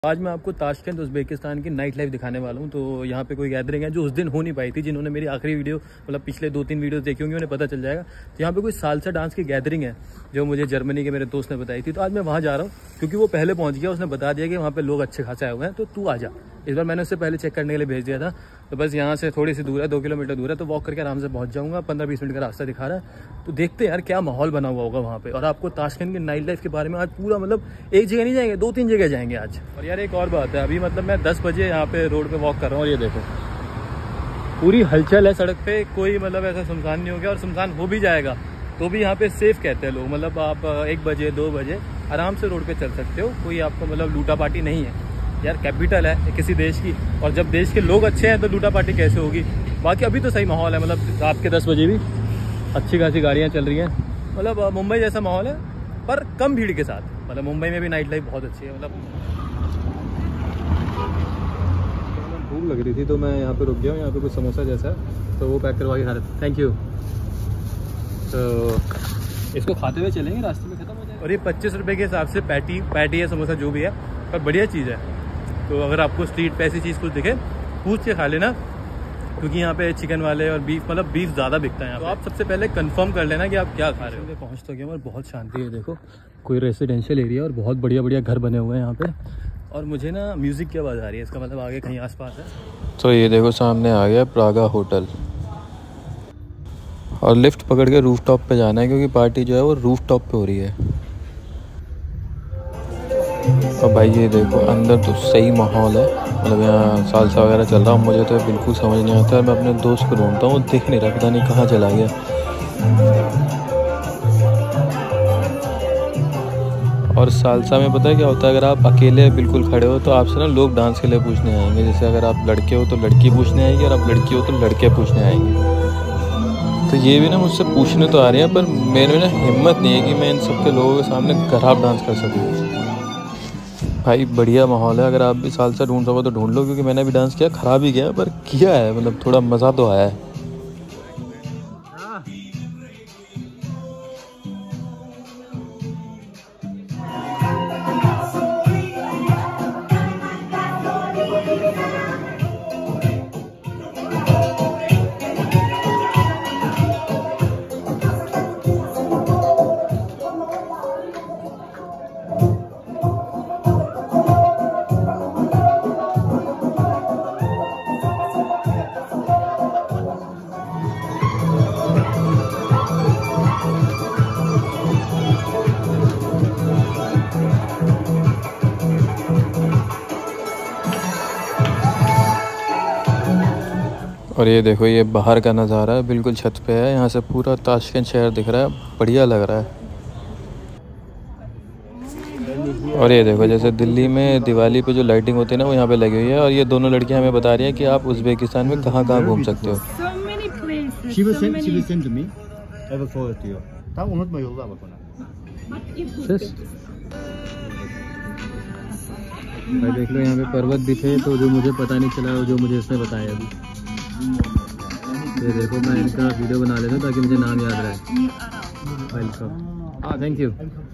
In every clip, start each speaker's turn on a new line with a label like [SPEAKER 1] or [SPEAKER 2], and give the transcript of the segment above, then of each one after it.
[SPEAKER 1] आज मैं आपको ताशकंद उज़्बेकिस्तान की नाइट लाइफ दिखाने वाला हूँ। तो यहाँ पे कोई गैदरिंग है जो उस दिन हो नहीं पाई थी। जिन्होंने मेरी आखिरी वीडियो मतलब पिछले 2-3 वीडियोस देखी होंगी उन्हें पता चल जाएगा। तो यहाँ पे कोई सालसा डांस की गैदरिंग है जो मुझे जर्मनी के मेरे दोस्त ने बताई थी। तो आज मैं वहाँ जा रहा हूँ क्योंकि वो पहले पहुँच गया, उसने बता दिया कि वहाँ पे लोग अच्छे खासे आए हुए हैं, तो तू आ जा। इस बार मैंने उससे पहले चेक करने के लिए भेज दिया था। तो बस यहाँ से थोड़ी सी दूर है, 2 किलोमीटर दूर है, तो वॉक करके आराम से पहुँच जाऊँगा। 15-20 मिनट का रास्ता दिखा रहा है। तो देखते हैं यार क्या माहौल बना हुआ होगा वहाँ पे। और आपको ताशकंद की नाइट लाइफ के बारे में आज पूरा मतलब एक जगह नहीं जाएंगे, 2-3 जगह जाएंगे आज। और यार एक और बात है, अभी मतलब मैं 10 बजे यहाँ पे रोड पे वॉक कर रहा हूँ और ये देखो पूरी हलचल है सड़क पे। कोई मतलब ऐसा सुनसान नहीं हो गया, और सुनसान हो भी जाएगा तो भी यहाँ पे सेफ कहते हैं लोग। मतलब आप 1 बजे 2 बजे आराम से रोड पे चल सकते हो, कोई आपको मतलब लूटा पाटी नहीं है। यार कैपिटल है किसी देश की, और जब देश के लोग अच्छे हैं तो लूटा पाटी कैसे होगी। बाकी अभी तो सही माहौल है, मतलब रात के 10 बजे भी अच्छी खासी गाड़ियाँ चल रही हैं। मतलब मुंबई जैसा माहौल है पर कम भीड़ के साथ। मतलब मुंबई में भी नाइट लाइफ बहुत अच्छी है। मतलब भूख लग रही थी तो मैं यहाँ पे रुक गया हूँ। यहाँ पे कुछ समोसा जैसा है तो वो पैक करवा के खा रहे थे। Thank you. तो इसको खाते हुए चलेंगे, रास्ते में खत्म हो जाएगा। और ये 25 रुपये के हिसाब से पैटी है, समोसा जो भी है, पर बढ़िया चीज़ है। तो अगर आपको स्ट्रीट पे ऐसी चीज़ कुछ दिखे पूछ के खा लेना, क्योंकि यहाँ पे चिकन वाले और बीफ मतलब बीफ ज़्यादा बिकता है यहाँ। तो आप सबसे पहले कंफर्म कर लेना कि आप क्या खा रहे हो। पहुँच तो गया और बहुत शांति है। देखो कोई रेसिडेंशियल एरिया और बहुत बढ़िया बढ़िया घर बने हुए हैं यहाँ पे। और मुझे ना म्यूज़िक की आवाज़ आ रही है, इसका मतलब आगे कहीं आसपास है।
[SPEAKER 2] तो ये देखो सामने आ गया प्रागा होटल, और लिफ्ट पकड़ के रूफटॉप पे जाना है क्योंकि पार्टी जो है वो रूफटॉप पे हो रही है। और भाई ये देखो अंदर तो सही माहौल है, मतलब यहाँ सालसा वगैरह चल रहा है। मुझे तो बिल्कुल समझ नहीं आता है। मैं अपने दोस्त को ढूंढता हूँ, दिख नहीं रहा, पता नहीं कहाँ चला गया। और सालसा में पता है क्या होता है, अगर आप अकेले बिल्कुल खड़े हो तो आपसे ना लोग डांस के लिए पूछने आएंगे। जैसे अगर आप लड़के हो तो लड़की पूछने आएगी, और आप लड़की हो तो लड़के पूछने आएंगे। तो ये भी ना मुझसे पूछने तो आ रहे हैं, पर मेरे में ना हिम्मत नहीं है कि मैं इन सबके लोगों के सामने खराब डांस कर सकूँ। भाई बढ़िया माहौल है, अगर आप भी सालसा ढूंढ सको तो ढूंढ लो, क्योंकि मैंने भी डांस किया, ख़राब ही गया पर किया है, मतलब थोड़ा मज़ा तो आया है। और ये देखो ये बाहर का नज़ारा है, बिल्कुल छत पे है, यहाँ से पूरा ताशकंद शहर दिख रहा है, बढ़िया लग रहा है। और ये देखो जैसे दिल्ली में दिवाली पे जो लाइटिंग होती है ना, वो यहाँ पे लगी हुई है। और ये दोनों लड़कियाँ हमें बता रही हैं कि आप उज़्बेकिस्तान में कहाँ कहाँ घूम सकते हो।
[SPEAKER 1] भाई देख लो यहाँ पे पर्वत भी थे, तो जो मुझे पता नहीं चला जो मुझे इसने बताया अभी। ये देखो मैं इनका वीडियो बना लेता हूँ ताकि मुझे नाम याद रहे। वेलकम। हाँ थैंक यू।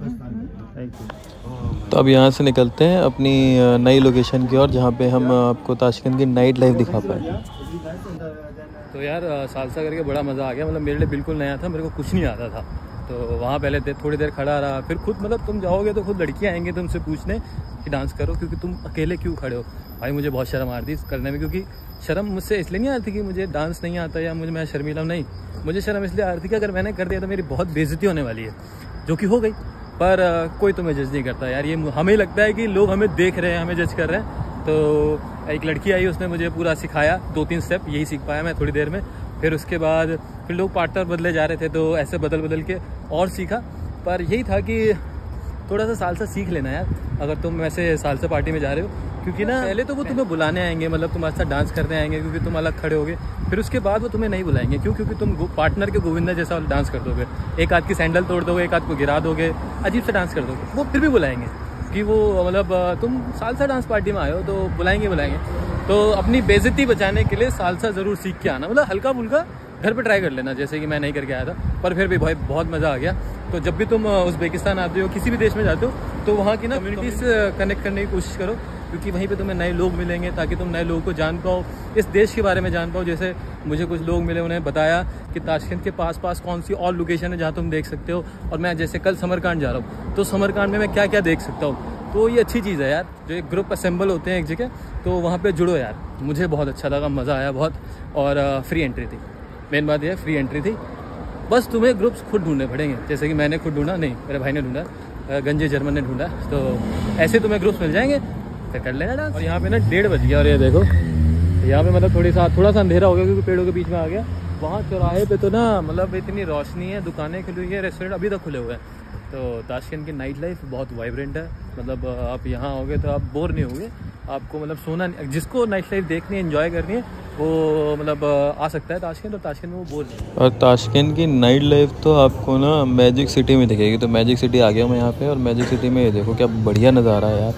[SPEAKER 2] तो अब यहाँ से निकलते हैं अपनी नई लोकेशन की ओर, जहाँ पे हम आपको ताशकंद की नाइट लाइफ दिखा पाए।
[SPEAKER 1] तो यार सालसा करके बड़ा मज़ा आ गया। मतलब मेरे लिए बिल्कुल नया था, मेरे को कुछ नहीं आता था। तो वहाँ पहले थोड़ी देर खड़ा रहा, फिर खुद मतलब तुम जाओगे तो खुद लड़कियाँ आएंगी तुमसे पूछने कि डांस करो, क्योंकि तुम अकेले क्यों खड़े हो। भाई मुझे बहुत शर्म आ रही थी करने में, क्योंकि शर्म मुझसे इसलिए नहीं आती कि मुझे डांस नहीं आता या मैं शर्मीला नहीं। मुझे शर्म इसलिए आ रही थी कि अगर मैंने कर दिया तो मेरी बहुत बेइज्जती होने वाली है, जो कि हो गई। पर कोई तुम्हें जज नहीं करता यार। ये हमें लगता है कि लोग हमें देख रहे हैं, हमें जज कर रहे हैं। तो एक लड़की आई, उसने मुझे पूरा सिखाया, 2-3 स्टेप यही सीख पाया मैं थोड़ी देर में। फिर उसके बाद फिर लोग पार्टनर बदले जा रहे थे, तो ऐसे बदल के और सीखा। पर यही था कि थोड़ा सा सालसा सीख लेना यार, अगर तुम वैसे सालसा पार्टी में जा रहे हो। क्योंकि ना पहले तो वो तुम्हें बुलाने आएंगे, मतलब तुम्हारे साथ डांस करने आएंगे क्योंकि तुम अलग खड़े होगे। फिर उसके बाद वो तुम्हें नहीं बुलाएंगे, क्यों? क्योंकि तुम पार्टनर के गोविंदा जैसा डांस कर दोगे, एक आध की सैंडल तोड़ दोगे, एक आध को गिरा दोगे, अजीब से डांस कर दोगे। वो फिर भी बुलाएंगे कि वो मतलब तुम सालसा डांस पार्टी में आए हो, तो बुलाएंगे। तो अपनी बेइज्जती बचाने के लिए सालसा ज़रूर सीख के आना, मतलब हल्का फुल्का घर पे ट्राई कर लेना, जैसे कि मैं नहीं करके आया था। पर फिर भी भाई बहुत मज़ा आ गया। तो जब भी तुम उज़्बेकिस्तान आते हो, किसी भी देश में जाते हो, तो वहाँ की ना कम्युनिटी से कनेक्ट करने की कोशिश करो। क्योंकि वहीं पे तुम्हें नए लोग मिलेंगे, ताकि तुम नए लोगों को जान पाओ, इस देश के बारे में जान पाओ। जैसे मुझे कुछ लोग मिले, उन्हें बताया कि ताशकंद के पास कौन सी और लोकेशन है जहाँ तुम देख सकते हो। और मैं जैसे कल समरकांड जा रहा हूँ, तो समरकांड में मैं क्या क्या देख सकता हूँ। तो ये अच्छी चीज़ है यार, जो एक ग्रुप असेंबल होते हैं एक जगह, तो वहाँ पे जुड़ो यार। मुझे बहुत अच्छा लगा, मज़ा आया बहुत। और फ्री एंट्री थी, मेन बात यह है फ्री एंट्री थी। बस तुम्हें ग्रुप्स खुद ढूंढने पड़ेंगे, जैसे कि मैंने खुद ढूंढा, नहीं मेरे भाई ने ढूंढा, गंजे जर्मन ने ढूंढा। तो ऐसे तुम्हें ग्रुप्स मिल जाएंगे, फिर कर लेना डांस। और यहाँ पे ना 1:30 बज गया, और ये देखो यहाँ पे मतलब थोड़ा सा अंधेरा हो गया क्योंकि पेड़ों के बीच में आ गया। वहाँ चौराहे पे तो ना मतलब इतनी रोशनी है, दुकानें खुली हुई है, रेस्टोरेंट अभी तक खुले हुए हैं। तो ताशकंद की नाइट लाइफ बहुत वाइब्रेंट है। मतलब आप यहाँ आओगे तो आप बोर नहीं होंगे, आपको मतलब सोना, जिसको नाइट लाइफ देखनी है, एंजॉय करनी है, वो मतलब आ सकता है ताशकंद, और ताशकंद में वो बोर नहीं।
[SPEAKER 2] और ताशकंद की नाइट लाइफ तो आपको ना मैजिक सिटी में दिखेगी। तो मैजिक सिटी आ गया हूँ मैं यहाँ पे, और मैजिक सिटी में ये देखो क्या बढ़िया नज़ारा है यार।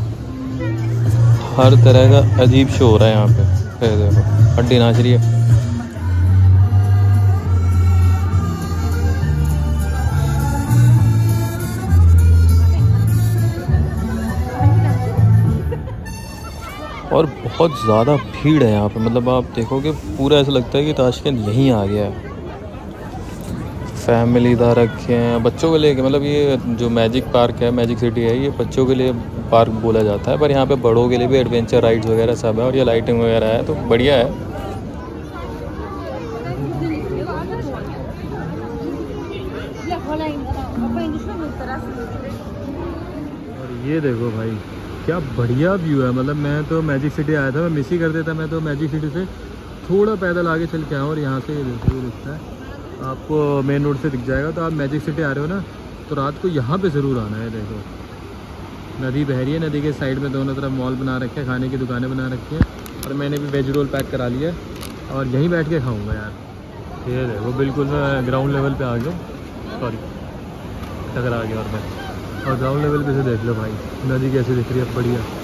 [SPEAKER 2] हर तरह का अजीब शो हो रहा है यहाँ पे। ये देखो हड्डी नाच रही है। और बहुत ज़्यादा भीड़ है यहाँ पे। मतलब आप देखोगे पूरा ऐसा लगता है कि ताशकंद यहीं आ गया है। फैमिली इधर रखे हैं, बच्चों के लिए, मतलब ये जो मैजिक पार्क है, मैजिक सिटी है, ये बच्चों के लिए पार्क बोला जाता है, पर यहाँ पे बड़ों के लिए भी एडवेंचर राइड्स वगैरह सब है, और ये लाइटिंग वगैरह है, तो बढ़िया है।
[SPEAKER 1] और ये देखो भाई क्या बढ़िया व्यू है। मतलब मैं तो मैजिक सिटी आया था, मैं मिस ही कर देता। मैं तो मैजिक सिटी से थोड़ा पैदल आगे चल के आया, और यहाँ से ये देखो, ये दिखता है आपको, मेन रोड से दिख जाएगा। तो आप मैजिक सिटी आ रहे हो ना, तो रात को यहाँ पे ज़रूर आना है। देखो नदी बह रही है, नदी के साइड में दोनों तरफ मॉल बना रखे हैं, खाने की दुकानें बना रखी हैं, और मैंने भी वेज रोल पैक करा लिया, और यहीं बैठ के खाऊँगा यार। ये देखो बिल्कुल मैं ग्राउंड लेवल पर आ गया, सॉरी टकरा आ गया, और मैं, और ग्राउंड लेवल पे से देख लो भाई नदी कैसे दिख रही है, बढ़िया।